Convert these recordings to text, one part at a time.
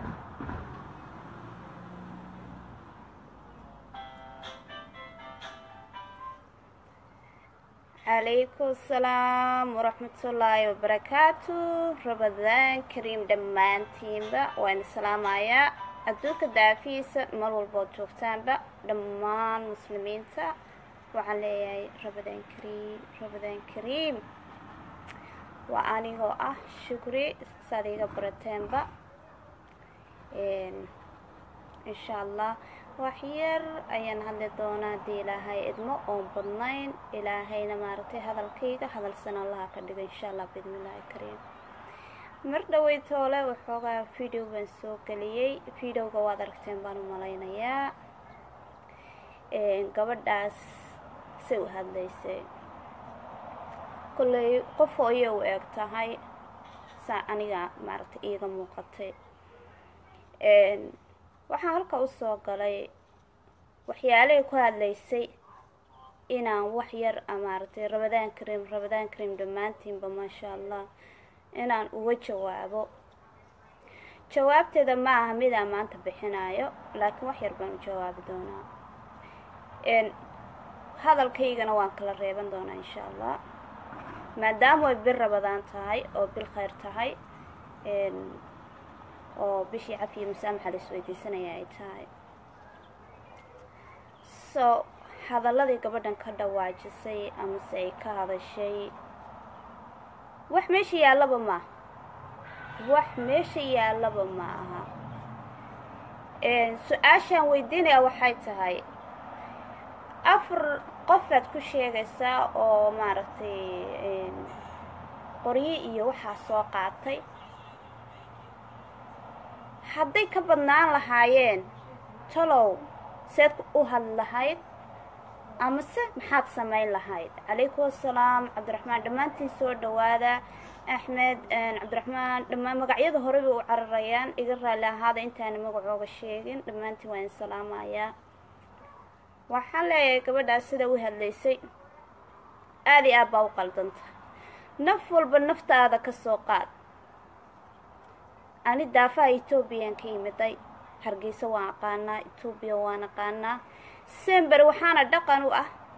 عليكم السلام ورحمة الله وبركاته. رمضان كريم دمانتين با وين السلام عليا أدوك دافيس مر والبوت شوفتان با دمان مسلمين تا وعلي رمضان كريم رمضان كريم وأني هو شكري صديقة برتين با إن شاء الله وحير أيان هذا دونا دي لهاي إدمو أو بدنين إلى هاي نمارتي هذا الكيكة هذا السنة الله كدق إن شاء الله بإذن الله الكريم. مردوي توله وحوجا فيديو بنسوق ليه فيديو جواد ركتين بانو ملاينا يا Gabadh سو هذا يسي كل قفوا يو إكتهاي سأنيا مارت إيجا موقتي waxaan halka u soo galay waxyaalaha ku hadlaysay inaan wax yar amaartay Ramadan Kareem dhamaantiinba ma sha Allah inaan uga jawaabo jawaabteeda ma aha mid aan maanta bixinayo laakiin wax yar baan u jawaabi doonaa hadalkaygana waan kala reeban doonaa insha Allah maadaama ay bir Ramadan tahay oo bil khayr tahay oo bishii cafiye musaamaxa la isweydiisanaya ay tahay so hadaladii gabadhan ka dhawaajisay ama say ka hadashay wax meesha yaalaba ma aha su'aashan weydiinaya waxay tahay afar qofaad ku sheegaysaa oo maaragtay qoryi iyo waxa soo qaatay hadday ka badnaan lahaayeen talow seed u hadlahayd ama se maxaad samayn lahayd calaykum assalaam cabdiraxmaan dhamaantiin soo dhawaada axmed cabdiraxmaan dhamaan magacyada hore u cararayaan iga raali ahaada intaan magacooga sheegin dhamaantiin waan salaamayaa waxaan leeyahay gabadhaas sida u hadlaysay aad iyo aad baa u qaldanta naf walba naftaada ka soo qaad أنا دافع إثيوبيا كيمتي هرجيسة وعقانا إثيوبيا وانقانا سنبر وحنا دقنوا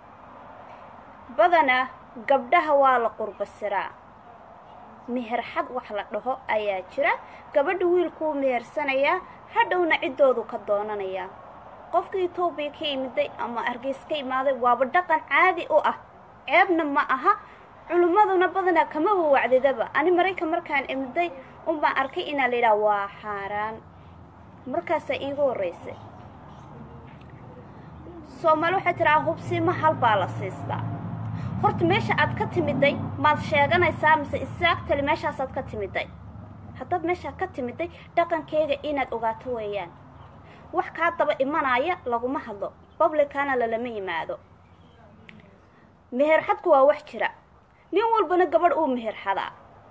بدنا قبضها ولا قرب السراع مهر حد وحلته أياجرا قبض ويلكو مهر سنة هدونا عدودو كدونا نيا قفك إثيوبيا كيمتي أما هرجيس كيمتي وابدقن عادي عيبنا معها علماءنا بدنا كما هو وعد دبا أنا مركان إمدي وما أركي إن ليلا وحاران مركز إيجو رئيس سومالو حتراه بسي محل بالاسيستا هرت ماشي أتكتمدي ما شاغنا يسامس إساق تلي ماشي أتكتمدي حتى ماشي أتكتمدي دقن كيغا إناد أغاتويان وحكا طبا إيمانايا لغو محضو بابلي كان للمي مادو مهر حدكو ووحجرا نين والبنا قبر أو مهر حدا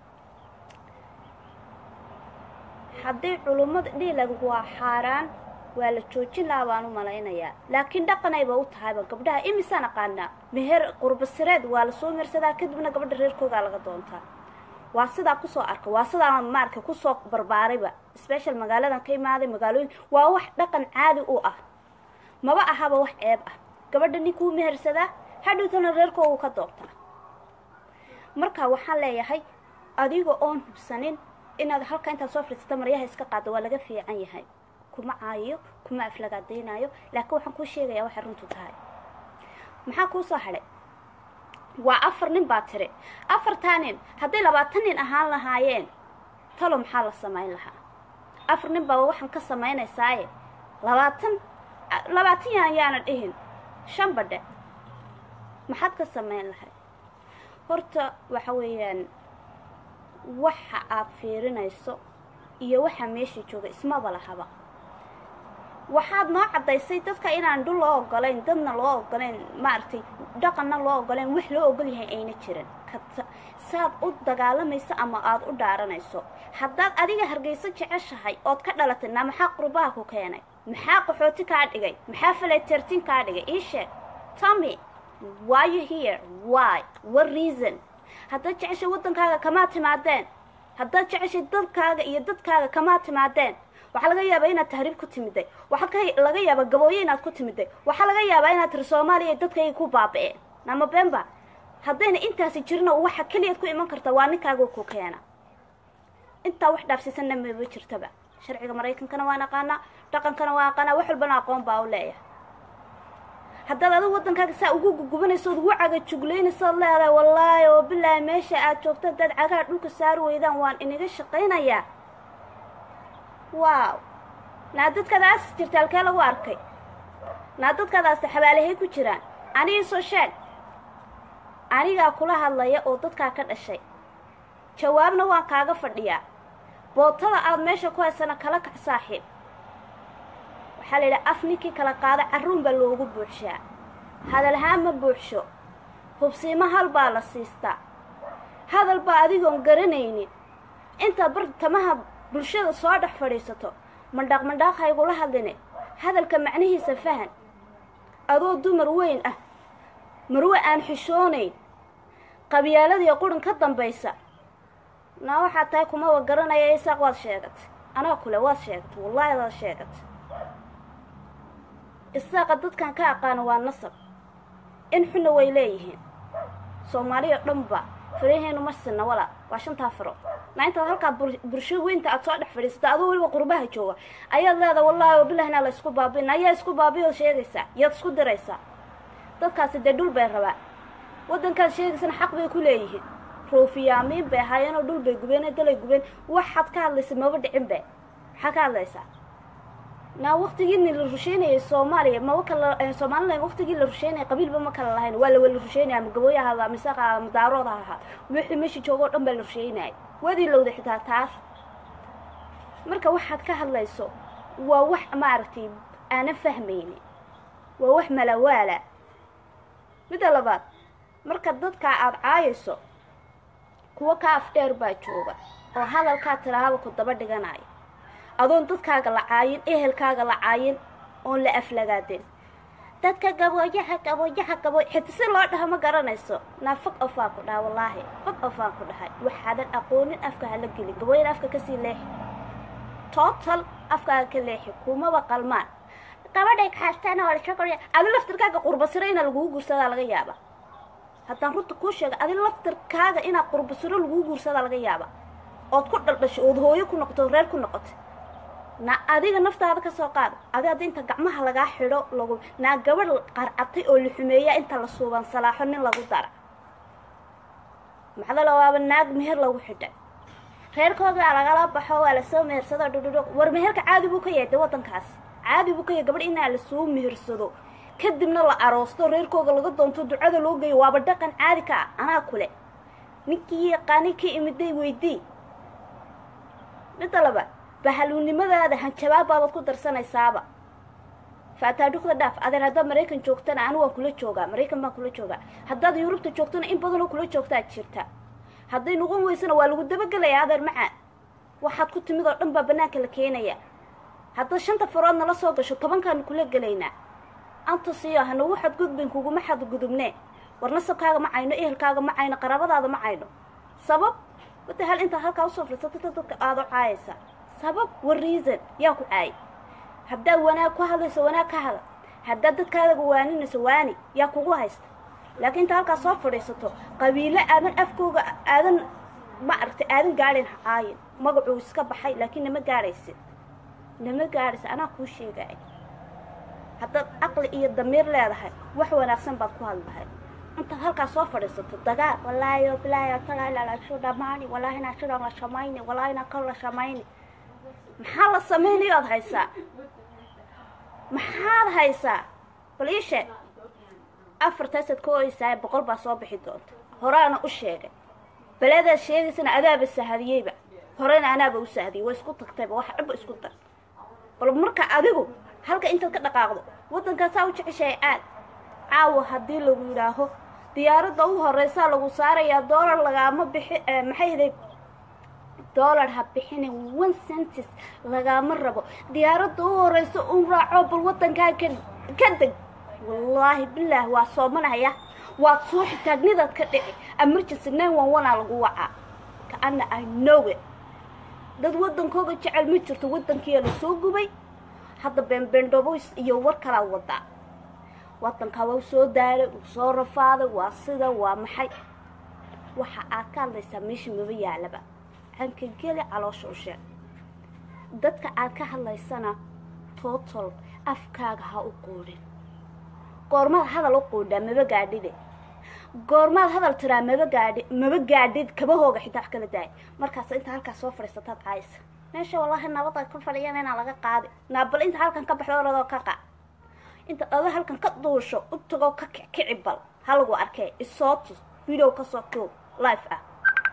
حدي علومات دي لغو حاران ولا joojin laabaan u malaynaya laakiin dhaqanayba u tahay gabdhaha imisana qaana meher qurb sireed waa la soo mirsadaa kadibna gabadha reerkooda laga doontaa waa sida ku soo arka waa sida marka ku soo barbaarayba special magaaladan ka imaaday magaalooyin waa wax dhaqan caadi u ah maba ahaba wax ceeb ah gabadha ni ku mehersadaa hadhowtana reerkooda ka doontaa marka waxaan leeyahay adiga oon hubsanin inaad halka inta soo fadhiisato maryaha iska qaado waa laga fiican yahay kuma caayo kuma aflagaadeynayo laakiin waxaan ku sheegayaa waxa runtu tahay maxaa ku soo haray waa afar nin baa tire afartan nin haday 20 nin ahaan lahaayeen talo maxaa la sameyn lahaa afar nin baa waxaan ka sameynaysaa 20 yaana dhihin shan badhe maxaad ka sameyn lahayd horta waxa weeyaan waxa aad fiirinayso iyo waxa meesha jooga isma balahaba waxaad noo cadaysay dadka inaan dhul loo ogolayn dadna loo ogolayn maartay dhaqanna loo ogolayn wax loo ogol yahay ayna jirin saad u dagaalamayso ama aad u dhaaranayso haddaad adiga hargeysa jeceshahay ood ka dhalatay maxaa qurbaha ku keenay maxaa qaxooti ka dhigay maxaa faleetertin ka dhigay ii sheeg tell me why you here why what reason haddaad jeceshay wadankaaga kama timaadeen haddaad jeceshay dalkaaga iyo dadkaaga kama timaadeen waxa laga yaabaa inaad tahriib ku timiday waxa laga yaabaa Gabooye inaad ku timiday waxa laga yaabaa inaad tir Soomaaliya dadkay ku baaba'een nama beenba haddayna intaasi jirno waxa kaliya ku iman karta waa ninkaaga ku keena inta wax dhaafsiisanna ma jirtaba sharciga Mareykankana waa naqaana dhaqankana waa naqaana wax walbana aqoon baa u leeyahay hadda aad wadankaaga saa ugu gubanayso ugu caga jugleynayso leedahay wallaahi oo billaah meesha aad joogto dad caga dhulka saar weydaan waan inaga shaqeynaya waaw naadadkadaas jirta halkee lagu arkay naadadkadaas xabaalahay ku jiraan aniga soo sheeg aniga kula hadlaya oo dadka ka dhashay jawaabna waan kaaga fadhiyaa bootada aad meesha ku haysana kala kac saaxiib waxa la yiraahdaa afniki kala qaada caruun baa loogu buuxshaa hadal haan ma buuxsho hubsiima hal baa la siistaa hadal baa adigoon garanaynin inta bartamaha bulshada soo dhex fadhiisato mandhaq haygula hadline hadalka macnihiisa fahan adoo dumar weyn ah marwe aan xishoonayn qabyaaladii quran ka dambaysa na waxa tahay kuma garanaya Isaaqa waad sheegat ana kula waad sheegat wallahi waad sheegat Isaaqa dadkan ka aqaan waa nasab in xuna way leeyihiin Soomaaliya dhanba fariiheenu masna wala waa shanta faro maanta halka bulsho weynta aad soo dhex fadhiisata adoo waliba qurbaha jooga ayaad leedahay wallahi wabillaahina la isku baabin ayaa isku baabiyo sheegaysa yaad isku diraysa dadkaasi dhul bay rabaa wadanka sheegaysan xaq bay ku leeyihiin روفيامين بهاينا دول بيجوبين دول بيجوبين واحد كان لسه ما بدي عم به حكى لسه نا وقت جيني الرشيني الصومالي ما وكل الصومالي وقت جيني الرشيني قبيل بما كان لهين ولا الرشيني عم جبويه هذا مساقة مدارودها وحي مشي شغل أم بالرشيني ودي لو ضحتها تعرف مركا واحد كهلا يسوق ووح ما عرفتي أنا فهميني ووح ملوالا مثل بعض مركا ضد كعاد عايسو kuwa ka afdheer baa jooga oo hadalka tiraahdo ku daba dhiganaay adoon dadkaaga la caayin ehelkaaga la caayin oo la aflagaadin dadka Gabooye xitsi loo dhaha ma garanayso naafaq afaa ku dhaa wallahi faq afaa ku dhahay waxaadan aqoonin afka hala gelin Gabooye afka ka sii leex total afka ka leex kuma ba qalmaan gabadhay kaastana wala shaqo adi laftirkaaga qurba sirayna lagu guursada laga yaaba haddaan runta ku sheego adin laftirkaaga ina qurbasiro lagu guursada laga yaaba ood ku dhaldhasho ood hooyo ku noqoto reer ku noqoto na adiga naftaada ka soo qaad adiga inta gacmaha laga xidho lagu na gabadh qarcatay oo la xumeeya inta la suuban salaaxo nin lagu dara maxaa la waaba naag meher lagu xidhay reerkooda laga baxo wala soo mehersado dhudhudho war meherka caadi buu ka yahay wadankaas caadi buu ka yahay gabadh in la soo mehersado kadibna la aroosto reerkooda laga doonto ducada loo geeyo waaba dhaqan caadi ka ana kule ninkii yaqaani ka imiday weydii midalaba bahalunimadaada han jawaab ku darsanaysaaba faataadhuqda dhaaf adeer hadda Mareykan joogtana anu waan kula joogaa Mareykan baan kula joogaa haddaad Yurubta joogtana in badan oo kula joogtaa jirta hadday nuqon weysana waa lagu dabagalayaa adeer macaan waxaad ku timid oo dhan baa banaanka la keenaya hadda shanta faroodna la soo gasho 10kan kula galeynaa أنت صياح إنه واحد قد بينكوا ما حد قدمناه ورنسب كاغا معينه إيه الكاغا معينه قرابة هذا معينه سبب وتهل أنت هالك أوصف لستتك هذا عايسة سبب والريزن ياكل عاي هبدا وانا كهذا سوانا كهذا هددت كذا جواني نسواني ياكل وايست لكن أنت هالك صفر يسطو قبيلة أذن أفكوا أذن ما عرفت أذن قارن عاين ما قعوا سكب حي لكن ما قارس أنا كل شيء قاعد هذا عقل إيه الضمير لا هذا وحوى نقسم بقوا هذا أنت هالك صفر يسطو دقا والله يا ترى لا شو دماني والله هنا شو دم شمايني والله هنا كل شمايني محل السميني ياض هيسا محل هيسا بليش أفرتست كويسة بقلب صباح دونت هرانا أشياء بلاد الشيء سنة أذاب السهدية بقى هرانا أنا بوسهدي واسكت كتاب واحد اسكت بل مركع أذيبه هلك أنت كده قاعد وطن كساوي شيئات عاو هدي له ويراهو ديار ضوء الرئيسة لو صار يا دولار لقى ما محيد دولار هبحيني 1 سنتس لقى مرة ديار ضوء الرئيسة راعوا بالوطن كان كدق والله بالله وصومنا هيا وتصوح تجنيدات كدقي أمريكا سنين وانا الجوعة كأن I know it dad wadankooga jecel ma jirto wadankiya la soo gubay hadda beenbeendhoboys iyo war kala wada wadanka waa soo daalay soo rafaaday waa sida waa maxay waxa aad ka hadlaysaa meesha maba yaalaba anka geli caloosha u sheeg dadka aad ka hadlaysana total afkaaga ha u qoodin goormaad hadal u qoodhaa maba gaadhide goormaad hadal tiraa maba gaadhid kabahooga xitaa wax kala daay markaas inta halkaas soo fadhiisataad caaysa meesha wallahi nabad ay ku fadhiyaan inaa laga qaadi naabal inta halkan ka baxdo radoo ka qaad inta adoo halkan ka duusho u tago ka kici bal halagu arkay isoo tus video ka soo koob live ah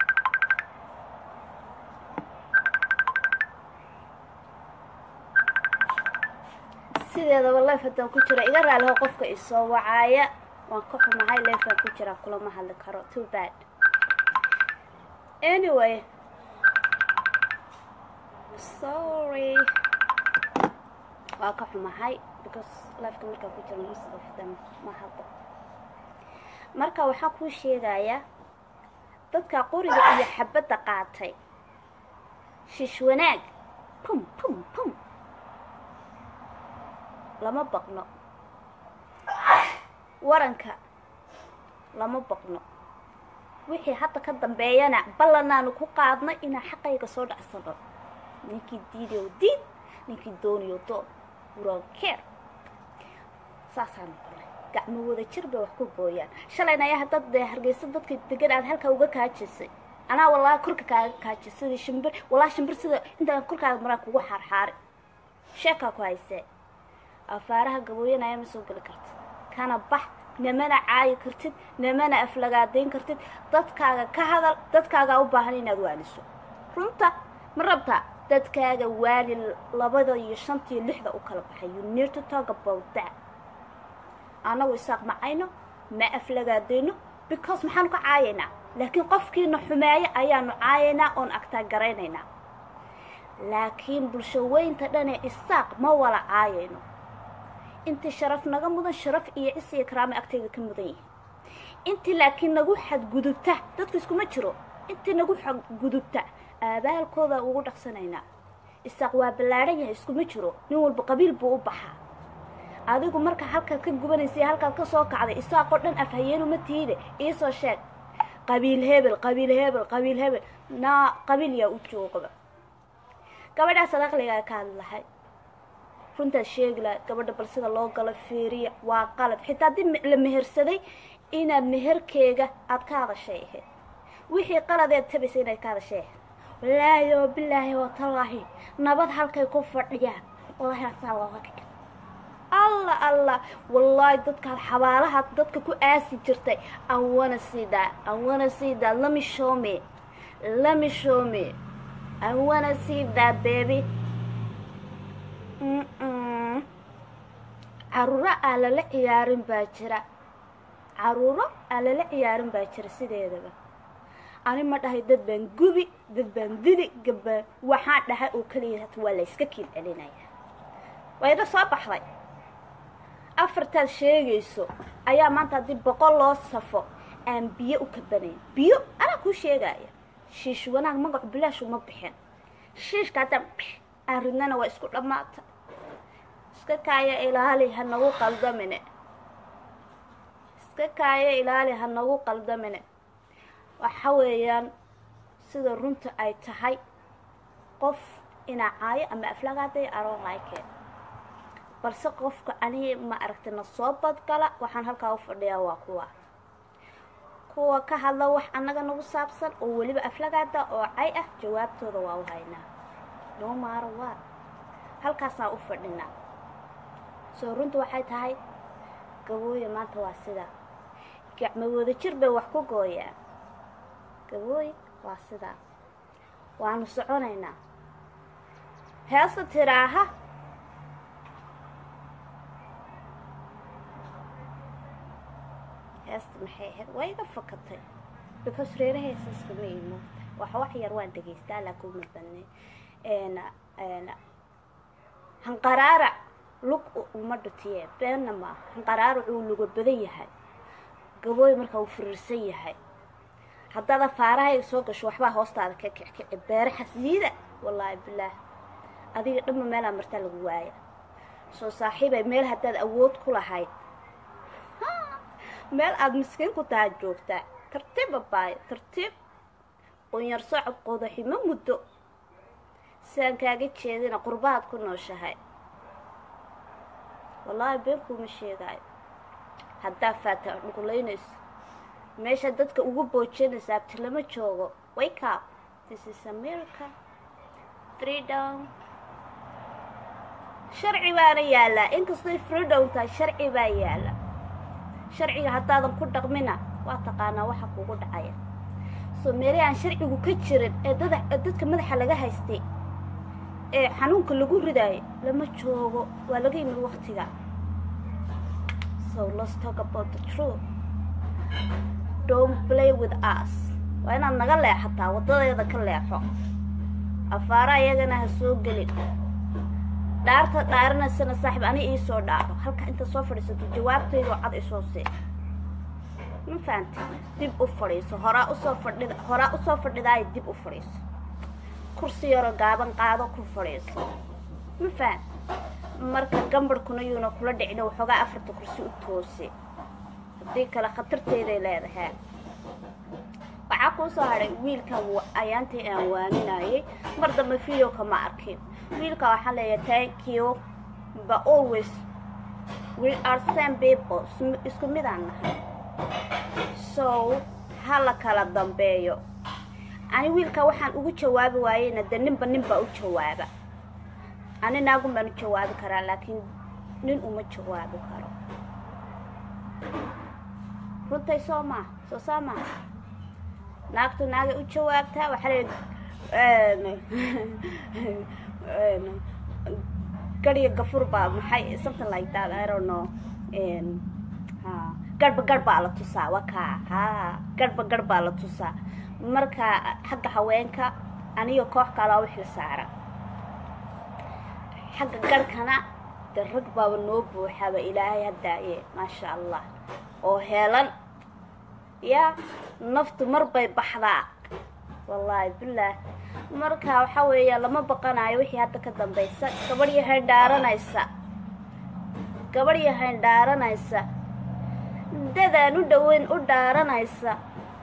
sideedaba live haddaan ku jira iga raaliho qofka isoo wacaaya waan ka xumahay live aan ku jira kulama hadli karo too bad anyway sorry waan ka xumahay because live-ka markaan ku jira most of them ma hadlo marka waxaan kuu sheegayaa dadka qoriga iyo xabadda qaatay shish wanaag pum pum pum lama baqno waranka lama baqno wixii hadda ka dambeeyana ballanaanu ku qaadnay inaan xaqayga soo dhacsano ninkii diidiyo diid ninkii dooniyo doon urankeer saasaan noqonay gacmo wada jir bay wax ku gooyaan shalayna ayaa dad hargeysa dadka degan aad halka uga kaajisay anaa wallaahi korka kaaga kaajisay shimbir wallaahi shimbir sida intaan korkaaga maraan kugu xaarxaari sheeka ku haysay afaaraha Gabooyena ayaa soo gali kartid kana bax namana caayi kartid namana aflagaadeyn kartid dadkaaga ka hadal dadkaaga u baahan inaad waaliso runta ma rabta dadkaaga waali 2 iyo 5 iyo 6 u kala baxay you need to talk about that ana Isaac macayno ma aflagaadeyno because maxaan ka caayina laakiin qofkiina xumeeyo ayaanu caayina on agta gareynayna laakiin bulshaweynta dhan ee Isaac ma wala caayino inta sharaf naga mudan sharaf iyo is iyo karaama agteeda ka mudan yahay inta laakiin nagu xad gudubta dadku isku ma jiro inta nagu xad gudubta abaalkooda ugu dhaqsanayna Isaac waa balaaran yahay isku ma jiro nin walba qabiil buu u baxaa adigu marka halka ka gubanaysa halka ka soo kacday Isaac oo dhan afhayeenu ma tiide isoo sheeg qabiil hebel na qabiil ya u joogaba gabadha sadaqliga ka hadlahay runta sheegla gabadha bal sida loo galo feeriya waa qalad xitaa dib la mehersaday ina meherkeega aad ka hadashay wixii qaladeed tabisay inay ka hadashay wallaahi oo billaahi wa tallaahi nabad halkay ku fadhiyaan wallaahi asalaamka Allah wallahi dadka xabaalaha dadka ku aasi jirtay I wanna see that let me show me I wanna see that baby caruura ala la ciyaarin baa jira sideedaba ani ma dhahay dad baan gubi dad baan dili gaba waxaan dhahay oo kaliya waa la iska kiil celinaya wayda soo baxday afartaad sheegayso ayaa maanta dib 100 loo safo aan biyo u kabanayn biyo ana ku sheegaya shiish wanaag magac bilaash uma bixin shiishka dam arinana waa isku dhamaata iska kaaya ilaali ha nagu qaldamine waxa weeyaan sida runta ay tahay qof ina caayo ama aflagaaday aro like balse qofka ani ma aragtina soo badgala waxaan halka u fadhiyaa waa kuwa ka hadla wax anaga nagu saabsan oo waliba aflagaada oo cay ah jawaabtooda waa u haynaa no matter what halkaas aan u fadhinaa soo runta waxay tahay Gabooye maanta waa sida gacmo wada jir bay wax ku gooyaan Gabooye waa sida waanu soconaynaa heesta tiraaha heesta maxay ahayd way iga fakatay because reeraheesa iska ma imo wax yar waan dhageystaa laakiin ma badnay hanqaraara lug uma dhutiye beenna ma hanqaraara uu lugu badan yahay Gabooye marka uu firiirsan yahay haddaba faaraha soo gasho waxba hoostaada ka kickici beer xasiida wallaahi bilaah adiga dhamma meelaa martaa lagu waaya soo saaxiibay meel haddaad awood ku lahayd meel aad miskiin ku tahay joogtaa tartiib babaay tartiib un yar socod qodaxi ma muddo sidaan kaaga jeedina qurbahaad ku nooshahay wallaahi been kuuma sheegaayo haddaa faata dhugulaynayso meesha dadka ugu boojinaysa abti lama joogo wake up this is America freedom sharci baana yaallaa inkastoo freedom tahay sharci baa yaalla sharciga haddaadan ku dhaqmina waa taqaanaa waxa kugu dhacaya soo meelay aan sharcigu ka jirin ee dadka madaxa laga haystay ee xanuunka lagu ridayo lama joogo waa laga yimid waqtiga so let's talk about the truth don't play with us waa inaad naga leexataa wadadeeda ka leexo afaara iyagana ha soo gelin dhaarta dhaaranaysana saaxiib ani ii soo dhaaro halka inta soo fadhiisato jawaabtayda cad isoo see ma fahanti dib u fadhiiso horaa usoo fadhidaay dib u fadhiiso kursi yaro gaaban qaado ku fadhiiso ma fahan marka gambarkuna yuuna kula dhicino waxoogaa 4 kursi u toose haddii kale khatarteeday leedahay waxaa kuu soo hadhay wiilka ayaantii aan waaninayay mar dambe video kama arkin wiilka waxaa leeyahay thank you but always we are same people isku mid aan nahay so hala kala dambeeyo ani wiilka waxaan ugu jawaabi waayeyna de ninba u jawaaba ani naagun baan u jawaabi karaa laakiin nin uma jawaabi karo runtay soo sama naagtu naagay u jawaabtaa waxaa leeyahay gariya gafur baa maxay something like that I don't know garba la tusaa wakaa garba la tusaa marka xagga haweenka aniyo koox kale oo wixii saaran xagga garkana darag baa noo buuxaba ilaahay hadaaye ma sha Allah oo heelan ya naftu marbay baxdaa wallahi billah marka waxa weeyaa lama baqanayo wixii hadda ka dambaysa gabadh yahay dhaaranaysa dadaan u dhaweyn u dhaaranaysa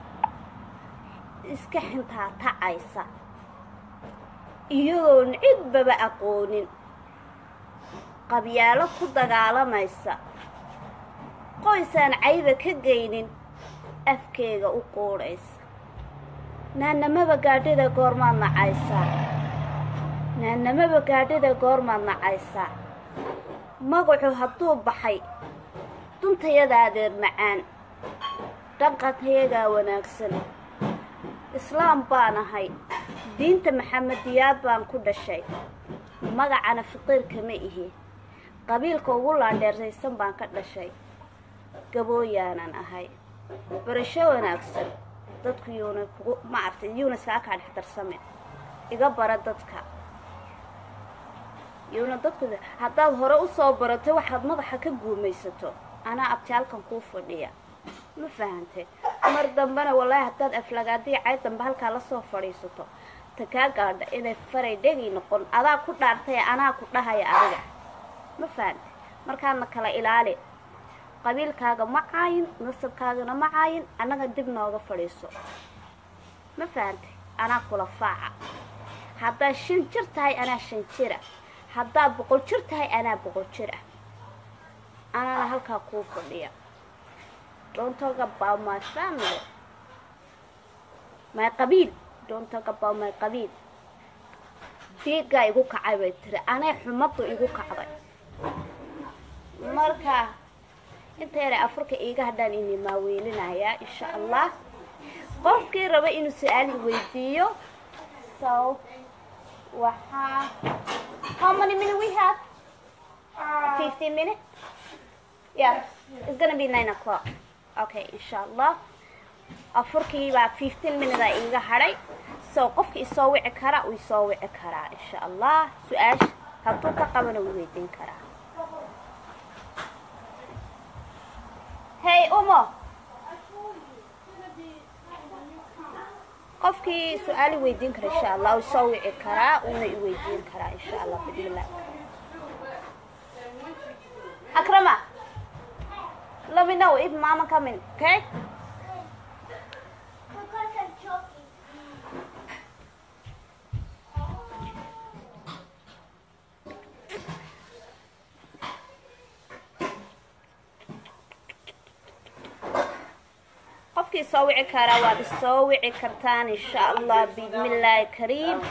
iska xintaa tacaysa iyadoon cidbaba aqoonin qabyaalo ku dagaalamaysa qoysaan cayba ka geynin afkeega u qooraysa naanamaba gaadhida goormaad nacaysaa magacu hadduu baxay duntayada adeer macaan dhaqankayagaa wanaagsan islaam baan ahay diinta maxamediyaad baan ku dhashay magacana fiqiirka ma ihi qabiilka ugu laandheersaysan baan ka dhashay gabooyaanan ahay barasho wanaagsan dadku yuuna kugu maartay yuuna iskaga kaa dhex darsame iga bara dadka yuuna dadku haddaad hore u soo baratay waxaad madaxa ka guumaysato anaa abtaalkan kuu fadhiya ma fahantay mar dambana wallaahi haddaad aflagaadii cayd dambe halkaa la soo fadhiisato ta kaa gaadha inay faray dhegi noqon adaa ku dhaartay anaa ku dhahaya adiga ma fahantay markaadna kala ilaali qabiilkaaga ma caayin nasabkaagana ma caayin annaga dib nooga fadhiiso ma fahantay anaa kula faaca haddaad 5 jir tahay anaa 5 jira haddaad 100 jir tahay anaa 100 jir ah أنا هلكا كوفرديا don't talk about my family my قبيل don't talk about my قبيل diiga igu kacay bay tiri anay xumadu igu kacday marka inta yar Afrika iiga hadaan inii ma weelinaya insha Allah qofkii raba inuu su'aal weydiiyo so waxa how many minutes we have 15 minutes. Yeah, it's gonna be 9 o'clock. Okay, inshallah. Afurkii baa 15 minutes iiga haray. So qofkii soo wici kara uu soo wici kara inshallah. Su'aash hadduu ka qabana wuu weydiin karaa. Hey Umo. قفكي سؤالي ويدين كرا إن شاء الله ويسوي كرا ويدين كرا إن شاء الله بإذن الله أكرمة let me know if mama coming okay قفكي سوي كرا وتسوي كرتان إن شاء الله بإذن الله الكريم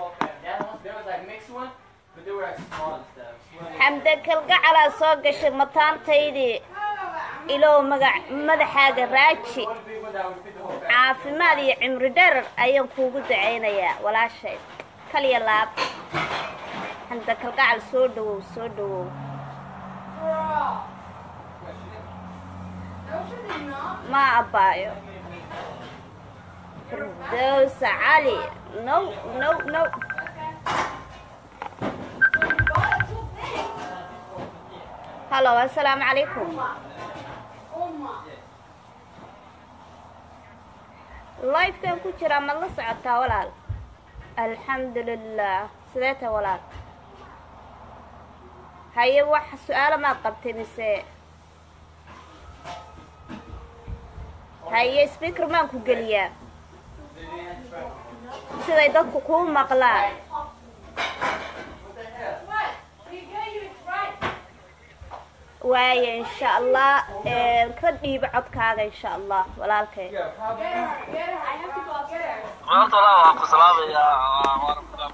حمدك القعلة صوق شمتان تيدي إلو مدحاق الراجي عافي مالي عمر درر أيام كوكو دعينيا ولا شيء كلي اللاب حمدك القعلة سودو ما أبايو فردوس علي no هلو السلام عليكم لايف كان كجرا ما لا سعتا ولا الحمد لله سديته ولا هي wax su'aalo ma qabtay mise هي speaker ma ku galiya siday dadku ku maqlaan واي إن شاء الله كدي بعضكاga إن شاء الله walaalkay ما طلع أخو سلام يا ورحمة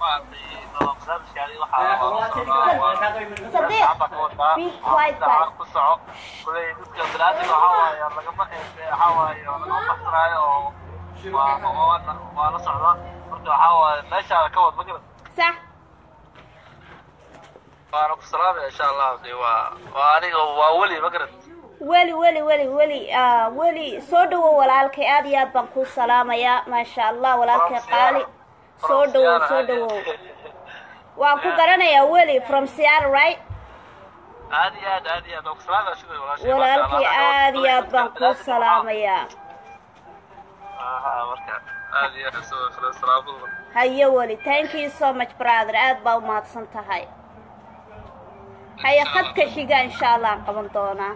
الله be quiet صح وعليكم السلام إن شاء الله وأنا وولي بقرت ولي سودو walaalkay aad iyo aad baan ku salaamaya ma sha Allah walaalkay qaali sودو waan ku garanayaa weli from Seattle right aad iyo aad ku salaamaya sidoo walaalkay aad iyo aad baan ku salaamaya marka aad iyo aad soo salaamo haye weli thank you so much brother aad baa u mahadsan tahay هيا خدك شيقا إن شاء الله قبل دونا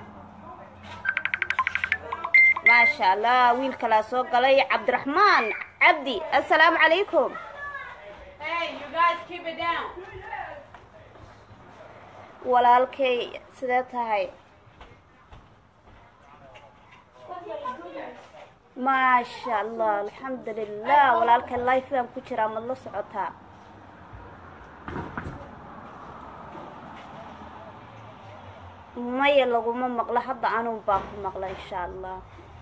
ما شاء الله ويل كلا سوق لي عبد الرحمن عبدي السلام عليكم Hey, you guys keep it down. walaalkay sidee tahay ما شاء الله الحمد لله walaalkay life aan ku jiraa ma la socotaa maya laguma maqla hadda anuu baa ku maqla insha Allah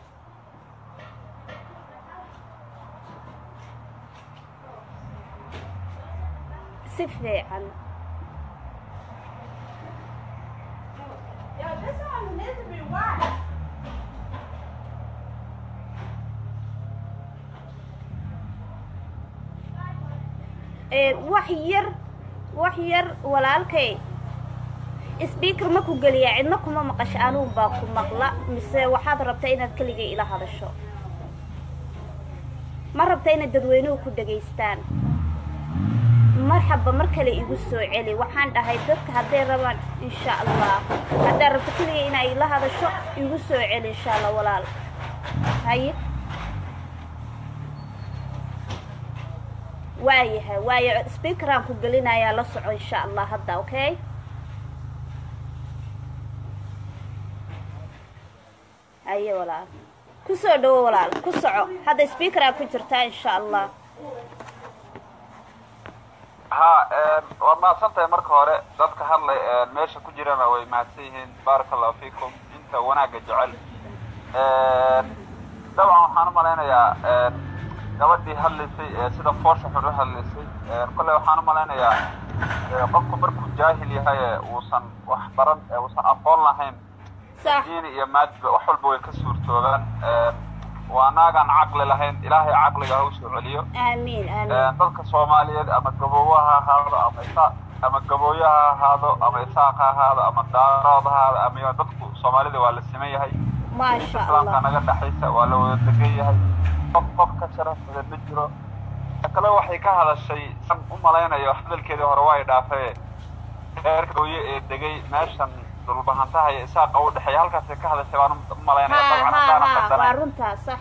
si fiican wax yar walaalkay speaker ma ku galiya cidna kuma maqasho anuu baa ku maqla mise waxaad rabtaa inaad kaliya ila hadasho ma rabtaa inaad dadweynuhu ku dhageystaan marxaba mar kale igu soo celi waxaan dhahay dadka haday rabaan insha Allah hadaa rabto kaliya inay ila hadasho igu soo celi insha Allah walaal haye waaye speaker aan ku galinayaa la soco insha Allah hadda okay aye walaal ku soo dhawo walaal ku soco hadda speaker aan ku jirtaa insha Allah waad mahadsantahay marka hore dadka hadlay meesha ku jirana way mahadsan yihiin barakallahu fiikum inta wanaaga jecel dabcan waxaan u malaynayaa gabadhii hadlaysay sida foosha xun u hadlaysay kale waxaan u malaynayaa qofku markuu jaahil yahay uusan wax baran uusan aqoon lahayn diin iyo maadba wax walba way ka suurtoobaan waanaagan caqli lahayn ilaahay caqliga ha u soo celiyo amiin dadka Soomaaliyeed ama gaboowaha ahaado ama gabooyaha ahaado ama Isaaqa ahaado ama Daawo ahaado ama dadku Soomaalida waa la siman yahay ma sha Allah naga dhaxaysa waa la wada degan yahay qof ka sharaf badan ma jiro kale waxay ka hadashay san u malaynayo hadalkeedii hore waa ay dhaafee reerka Gabooye ee degay meeshan dhulbahantaha iyo Isaaqa u dhaxay halkaas ka hadashay baan u malaynayaa dabcan waa runtaa sax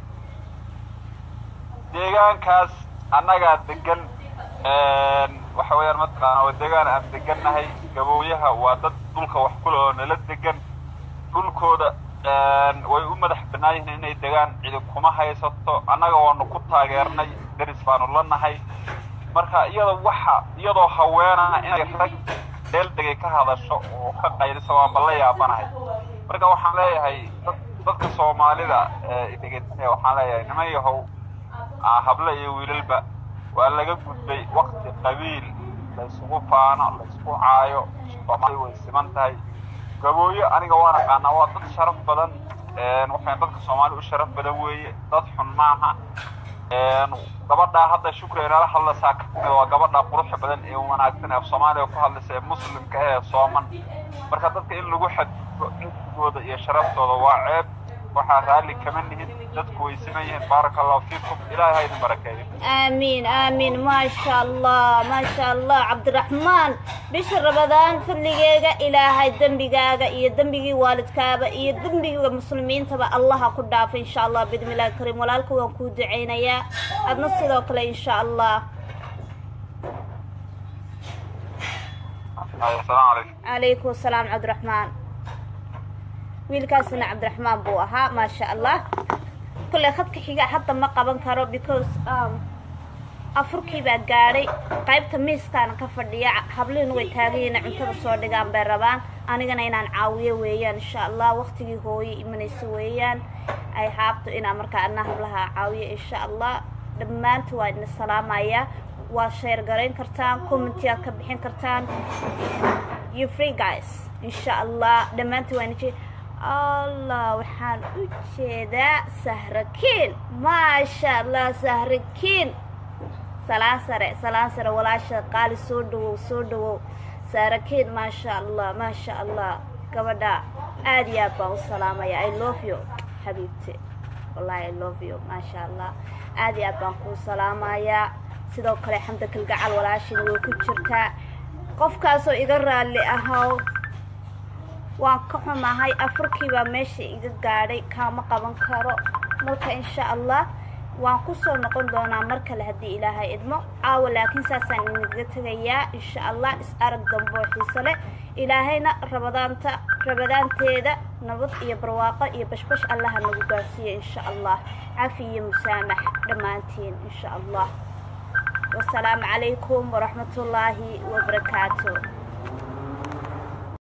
deegaankaas annaga degan waxa weeyaan mataqaana oo deegaan aan degannahay Gabooyaha waa dad dhulka wax ku loo nala degan dhulkooda way u madax banaayihiin inay degaan cid kuma haysato annaga waanu ku taageernay daris baanu lanahay marka iyadoo haweena inay rag deel degay ka hadasho oo ka qayliso waan balla yaabanahay marka waxaan leeyahay dadka Soomaalida deegaanka waxaan leeyahay niman yahow habla iyo wiilalba waa laga gudbay waqti qabiil la isugu faano la isku caayo Soomaali way siman tahay Gabooye aniga waan aqaanaa waa dad sharaf badan waxaan dadka Soomaali u sharaf badan weeye dad xun maaha gabadha hadda shukri inala hadlaysaa waa gabadha quruxda badan ee wanaagsan ee Soomaaliya ku hadlaysa muslimka ee Sooman marka dadka in lagu xadgudbo cidkooda iyo sharaftooda waa ceeb waxaa raali kama nihin dadku way simayeen barakallahu fiikum ilaahay idin barakeeyo آمين ما شاء الله عبد الرحمن بش رمضان فضليجا إلهي دنبيجا إيه دنبيجي والدكابا إيه دنبيجي المسلمين تبع الله كلها إن شاء الله بإذن الله الكريم ولا لكم ونكون دعينا يا النص ذاك إن شاء الله السلام عليكم عليكم السلام عبد الرحمن wiilkaasina Cabdiraxmaan buu ahaa ma sha Allah kulli khadka xiga hadda ma qaban karo because afurkii baa gaaray qaybta miiskan ka fadhiya hablin way taagayeen cuntada soo dhigaan bay rabaan anigana inaan caawiyo weeyaan insha Allah waqtigii hooyo imanayso weeyaan ay haabto inaan markaa anna hablaha caawiyo insha Allah dhamaantu waa idin salaamaya waa share gareyn kartaan comment ka bixin kartaan you free guys insha Allah dhamaantu waa inji الله وحان وجهدا سهركين ما شاء الله سهركين سلاسرة ولا شقال سودو سهركين ما شاء الله كبدا آديا باو سلامة يا I love you حبيبتي والله I love you ما شاء الله آديا باو سلامة يا سيدو كلي حمدك القعال ولا شيء وكتشرتا قف كاسو إقرر اللي أهو waan ka xumahay afurkii baa meesha iga gaadhay kaama qaban karo marka insha Allah waan ku soo noqon doonaa mar kale hadii Ilaahay idmo laakiin saasaan inaga tagayaa insha Allah is arag dambo xiiso leh Ilaahayna rabadaanteeda nabad iyo barwaaqo iyo bashbash Allah nagu gaarsiiyo insha Allah caafiyo musaamax dhamaantiin insha Allah والسلام عليكم ورحمة الله وبركاته